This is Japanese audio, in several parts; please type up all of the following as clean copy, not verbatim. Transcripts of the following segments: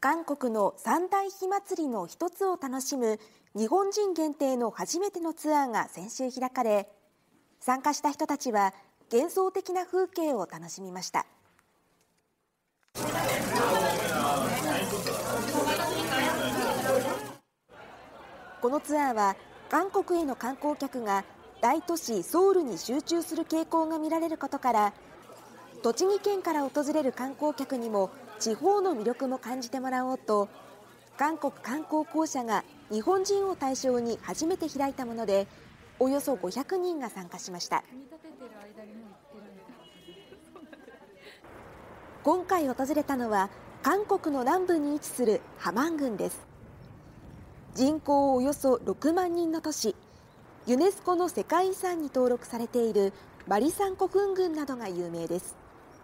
韓国の三大火祭りの一つを楽しむ日本人限定の初めてのツアーが先週開かれ、参加した人たちは幻想的な風景を楽しみました。このツアーは韓国への観光客が大都市ソウルに集中する傾向が見られることから、栃木県から訪れる観光客にも地方の魅力も感じてもらおうと、韓国観光公社が日本人を対象に初めて開いたもので、およそ500人が参加しました。今回訪れたのは韓国の南部に位置するハマン郡です。人口およそ6万人の都市、ユネスコの世界遺産に登録されているマリサンコフン郡などが有名です。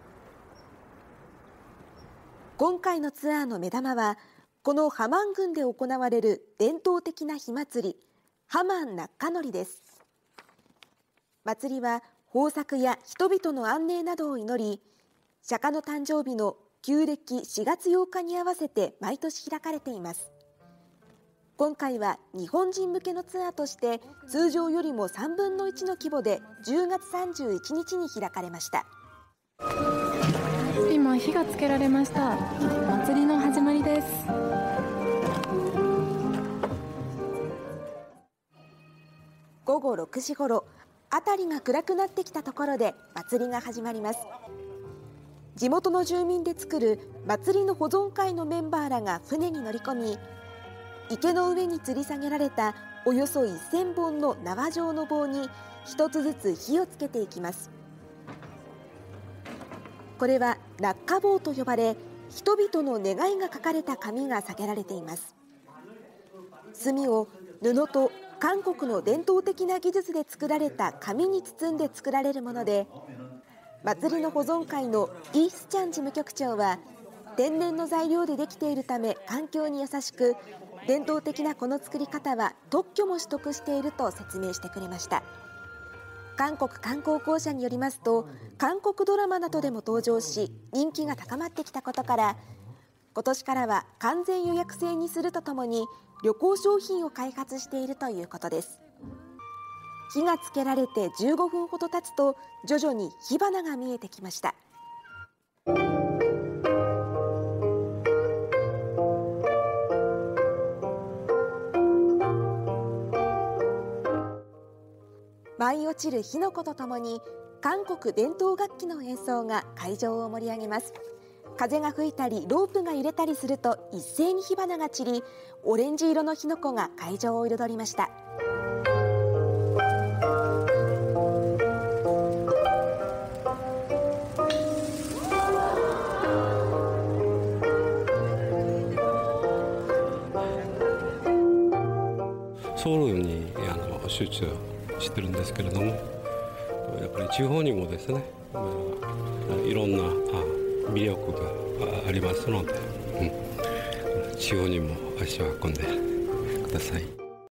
今回のツアーの目玉は、このハマン郡で行われる伝統的な火祭り、ハマンナッカノリです。祭りは豊作や人々の安寧などを祈り、釈迦の誕生日の旧暦4月8日に合わせて毎年開かれています。今回は日本人向けのツアーとして通常よりも3分の1の規模で10月31日に開かれました。 今火がつけられました。祭りの始まりです。 午後6時ごろ、辺りが暗くなってきたところで祭りが始まります。地元の住民で作る祭りの保存会のメンバーらが船に乗り込み、池の上に吊り下げられたおよそ1000本の縄状の棒に一つずつ火をつけていきます。これはナッカ棒と呼ばれ、人々の願いが書かれた紙が下げられています。炭を布と韓国の伝統的な技術で作られた紙に包んで作られるもので、祭りの保存会のイ・スチャン事務局長は、天然の材料でできているため環境に優しく、伝統的なこの作り方は特許も取得していると説明してくれました。韓国観光公社によりますと、韓国ドラマなどでも登場し人気が高まってきたことから、今年からは完全予約制にするとともに旅行商品を開発しているということです。火がつけられて15分ほど経つと徐々に火花が見えてきました。舞い落ちる火の粉とともに韓国伝統楽器の演奏が会場を盛り上げます。風が吹いたりロープが揺れたりすると一斉に火花が散り、オレンジ色の火の粉が会場を彩りました。 ソウルに集中してるんですけれども、やっぱり地方にもですね、いろんな魅力がありますので、地方にも足を運んでください。